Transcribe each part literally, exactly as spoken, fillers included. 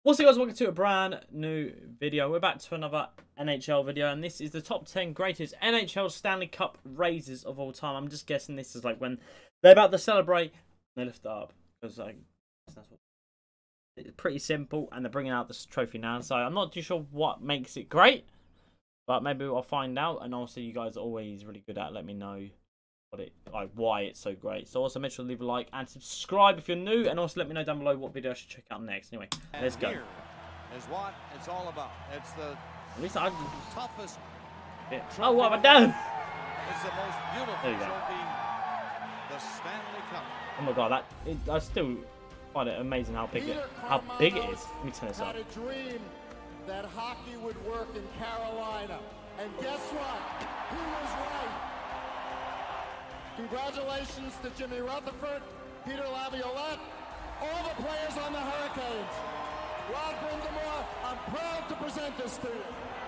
What's up guys, welcome to a brand new video. We're back to another N H L video, and this is the top ten greatest N H L Stanley Cup raises of all time. I'm just guessing this is like when they're about to celebrate, they lift it up. Because like, that's what, it's pretty simple, and they're bringing out this trophy now. So I'm not too sure what makes it great, but maybe I'll find out. And also you guys are always really good at let me know what it like why it's so great. So also make sure to leave a like and subscribe if you're new, and also let me know down below what video I should check out next. Anyway, and let's go. Here is what it's all about. It's the At least I toughest. yeah. Oh, what have I done? It's the most beautiful There you go. trophy, the Stanley Cup. Oh my god, that it, I still find it amazing how big it how big it is. Let me turn this up. Had a dream that hockey would work in Carolina, and guess what? He was right. Congratulations to Jimmy Rutherford, Peter Laviolette, all the players on the Hurricanes. Rod Brindamore, I'm proud to present this to you.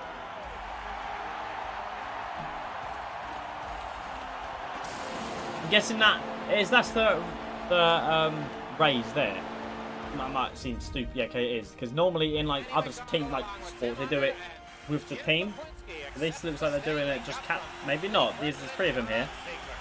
I'm guessing that is that's the the um raise there. That might seem stupid. Yeah, okay, it is, because normally in like other team like sports they do it with the team. This looks like they're doing it just cap. Maybe not. There's, there's three of them here.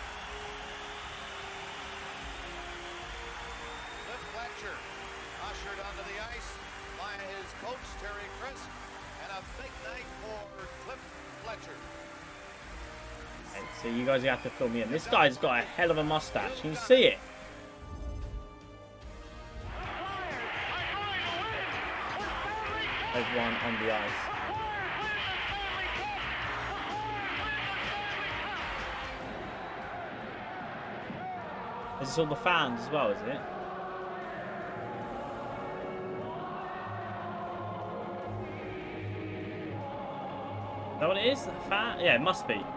Ushered onto the ice by his coach, Terry Crisp, and a big night for Cliff Fletcher. Okay, so you guys have to fill me in. This guy's got a hell of a mustache. Can you see it? Everyone on the ice. This is all the fans as well, is it? Is that what it is? Fan? Yeah, it must be.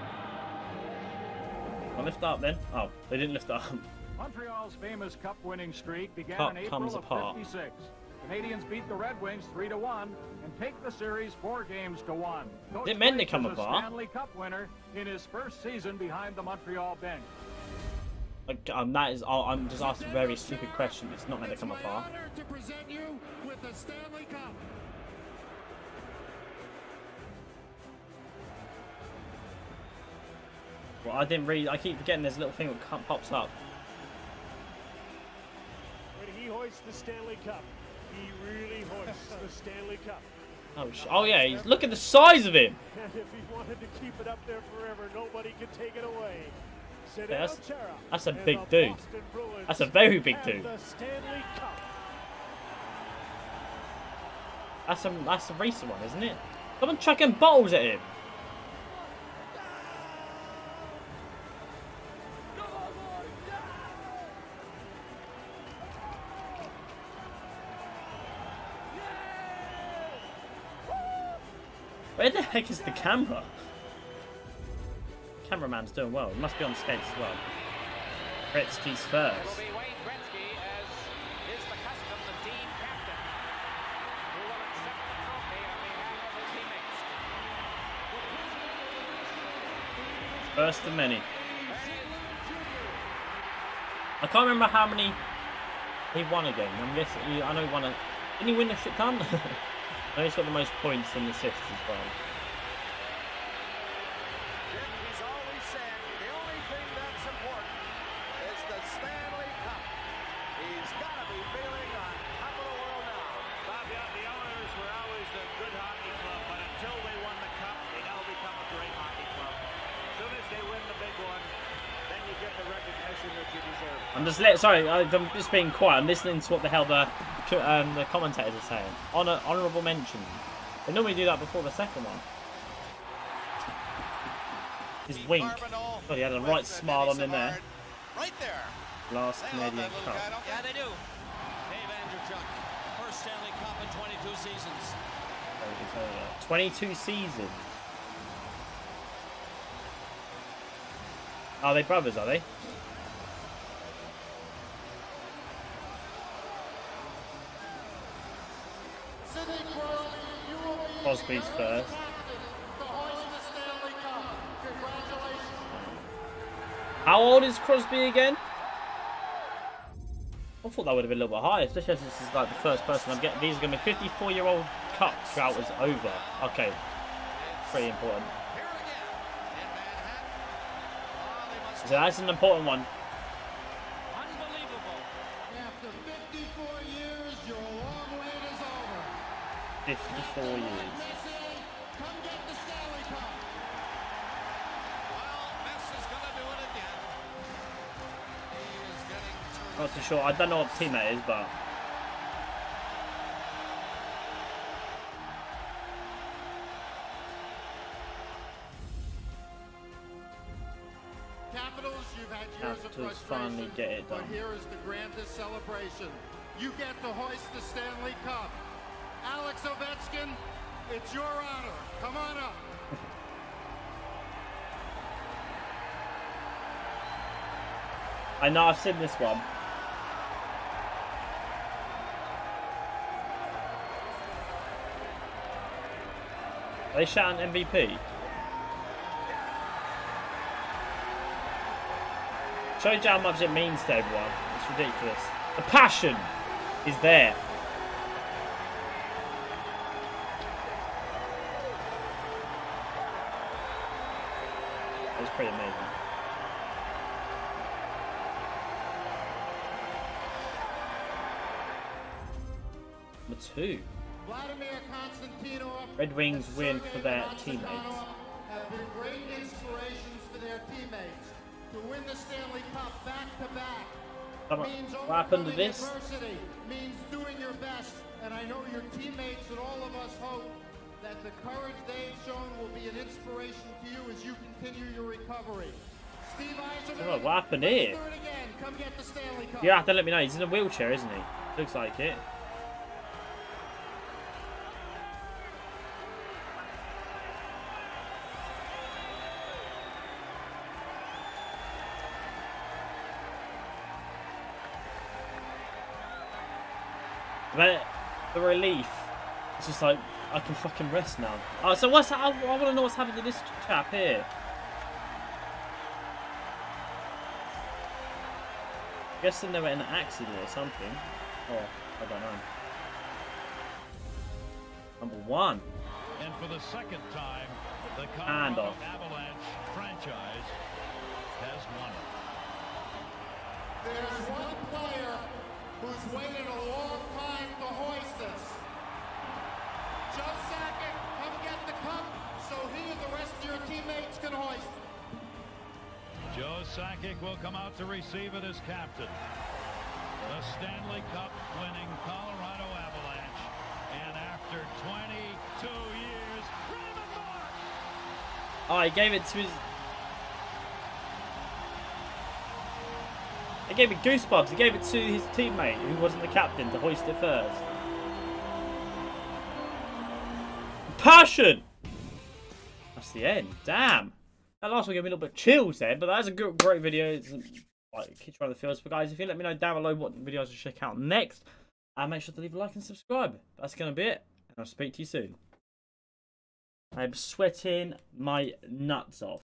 I'll lift it up then. Oh, they didn't lift it up. Montreal's famous cup-winning streak began Cup in April comes of apart. fifty-six. Canadians beat the Red Wings three to one and take the series four games to one. Coach Didn't mean to Blake come is a apart. Stanley Cup winner in his first season behind the Montreal bench. Like, um, that is. Oh, I'm just asking a very stupid question. It's not meant to come It's my apart. honor to present you with the Stanley Cup. Well, I didn't read. I keep forgetting there's a little thing that pops up. When he hoists the Stanley Cup, he really hoists the Stanley Cup. Oh, sh oh yeah. He's, look at the size of him. And if he wanted to keep it up there forever, nobody could take it away. Yeah, Zdeno that's- Chara that's a and big the dude. Boston Bruins That's a very big have dude. The Stanley Cup. That's a that's a recent one, isn't it? Someone chucking bottles at him. Where the heck is the camera? Cameraman's doing well. He must be on skates as well. Gretzky's first. It will be Wayne Gretzky, as is the custom, the team captain, who will accept the trophy on behalf of his teammates. First of many. I can't remember how many he won again. I'm guessing. He, I know he won a. Didn't he win the shit ton? I know he's got the most points and assists as well. He's always said the only thing that's important is the Stanley Cup. He's got to be feeling on top of the world now. Bob, yeah, the Oilers were always a good hockey club, but until they won the cup, they now become a great hockey club. As soon as they win the big one, then you get the recognition that you deserve. I'm just let. Sorry, I'm just being quiet. I'm listening to what the hell the um, the commentators are saying. Honor, honourable mention. They normally do that before the second one. His wink. Carbonell God, he had a with right the smile on Denny him there. Savard. Right there. Last They love Canadian that little Cup. guy, don't they? Yeah, they do. Dave Andreychuk, first Stanley Cup in twenty-two seasons. twenty-two seasons. Are they brothers? Are they? Sidney Crosby, you will be Crosby's the first. captain to hoist the Stanley Cup. Congratulations. How old is Crosby again? I thought that would have been a little bit higher, especially as this is like the first person I'm getting. These are going to be fifty-four year old cup drought is over. Okay, pretty important. So that's an important one. Unbelievable. After fifty-four years, your long wait is over. fifty-four years. Messi, come get the Stanley Cup. Well, Messi's gonna do it again. He is getting Not too sure. I don't know what team that is, but Capitals, you've had years of Capitals frustration, finally get it but done. here is the grandest celebration. You get to hoist the Stanley Cup. Alex Ovechkin, it's your honor. Come on up. I know I've seen this one. Are they shouting M V P? Shows you how much it means to everyone. It's ridiculous. The passion is there. It's pretty amazing. Number two. Vladimir Konstantinov, Red Wings and win Sergei for their Konstantinov teammates. have been great inspirations for their teammates. To win the Stanley Cup back to back Come on. means What happened to overcoming this? adversity, means doing your best. And I know your teammates and all of us hope that the courage they've shown will be an inspiration to you as you continue your recovery. Steve Eisenman, Oh, what happened let's here? do it again. Come get the Stanley Cup. You have to let me know. He's in a wheelchair, isn't he? Looks like it. But the relief, it's just like, I can fucking rest now. Oh, so what's I, I want to know what's happened to this chap here. Guessing they were in an accident or something. Oh, I don't know. Number one. And for the second time, the Hand Colorado off. Avalanche franchise has won it. There's one player who's waited a long time to hoist this. Joe Sakic, come get the cup so he and the rest of your teammates can hoist it. Joe Sakic will come out to receive it as captain. The Stanley Cup winning Colorado Avalanche. And after twenty-two years, Raymond Bourque! Oh, he gave it to his... He gave me goosebumps. He gave it to his teammate, who wasn't the captain, to hoist it first. Passion! That's the end. Damn. That last one gave me a little bit of chills there, but that was a good, great video. It's like Kitchen Around the Fields. But guys, if you let me know down below what videos to check out next, and make sure to leave a like and subscribe. That's going to be it, and I'll speak to you soon. I'm sweating my nuts off.